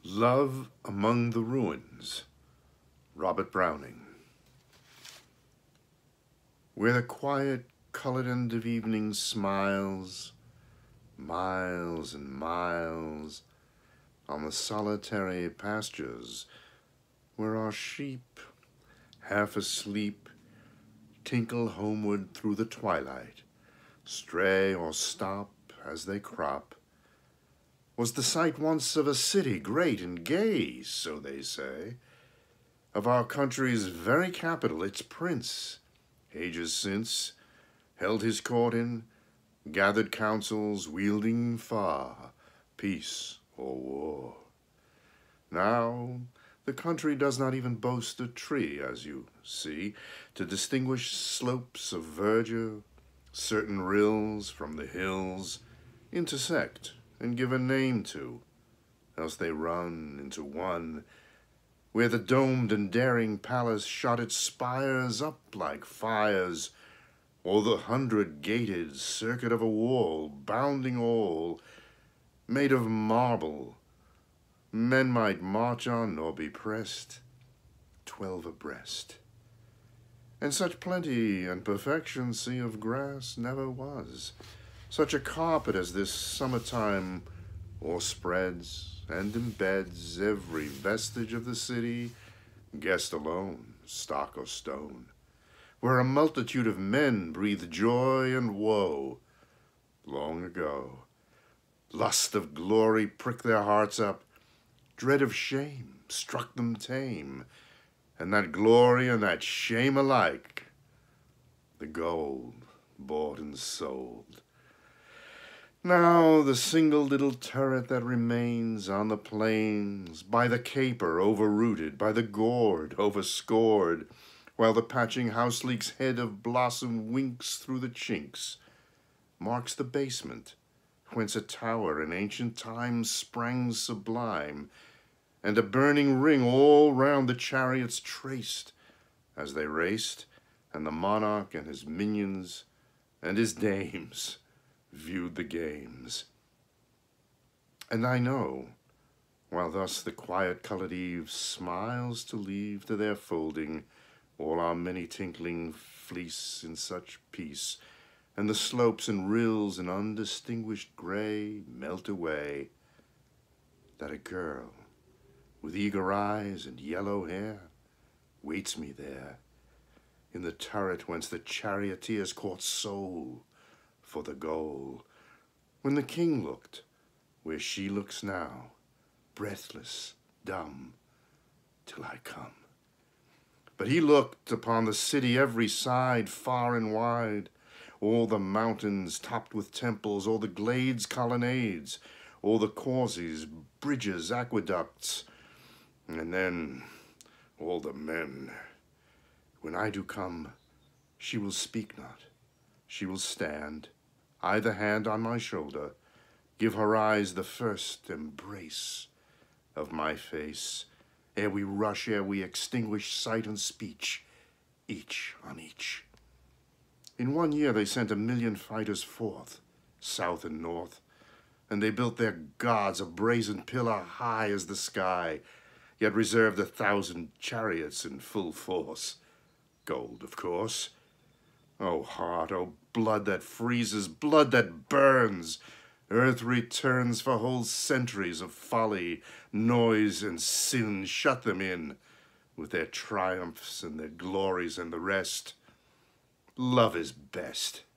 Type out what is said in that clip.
Love Among the Ruins, Robert Browning. Where the quiet, colored end of evening smiles, miles and miles, on the solitary pastures, where our sheep, half asleep, tinkle homeward through the twilight, stray or stop as they crop, was the site once of a city great and gay, so they say, of our country's very capital, its prince, ages since, held his court in, gathered councils wielding far, peace or war. Now the country does not even boast a tree, as you see, to distinguish slopes of verdure. Certain rills from the hills intersect and give a name to, else they run into one, where the domed and daring palace shot its spires up like fires, or the 100-gated circuit of a wall, bounding all, made of marble, men might march on or be pressed, 12 abreast. And such plenty and perfection, sea of grass, never was. Such a carpet as this summertime o'erspreads and embeds every vestige of the city, guest alone, stock or stone, where a multitude of men breathe joy and woe. Long ago, lust of glory pricked their hearts up, dread of shame struck them tame, and that glory and that shame alike, the gold bought and sold. Now the single little turret that remains on the plains, by the caper overrooted, by the gourd overscored, while the patching house leek's head of blossom winks through the chinks, marks the basement, whence a tower in ancient times sprang sublime, and a burning ring all round the chariots traced, as they raced, and the monarch and his minions and his dames viewed the games. And I know, while thus the quiet-colored eve smiles to leave to their folding all our many tinkling fleece in such peace, and the slopes and rills in undistinguished gray melt away, that a girl with eager eyes and yellow hair waits me there, in the turret whence the charioteers caught soul for the goal, when the king looked where she looks now, breathless, dumb, till I come. But he looked upon the city every side, far and wide, all the mountains topped with temples, all the glades colonnades, all the causeys, bridges, aqueducts, and then all the men. When I do come, she will speak not, she will stand, either hand on my shoulder, give her eyes the first embrace of my face, ere we rush, ere we extinguish sight and speech, each on each. In 1 year they sent 1,000,000 fighters forth, south and north, and they built their gods a brazen pillar high as the sky, yet reserved 1,000 chariots in full force, gold of course. O heart, O blood that freezes, blood that burns, earth returns for whole centuries of folly, noise, and sin. Shut them in with their triumphs and their glories and the rest. Love is best.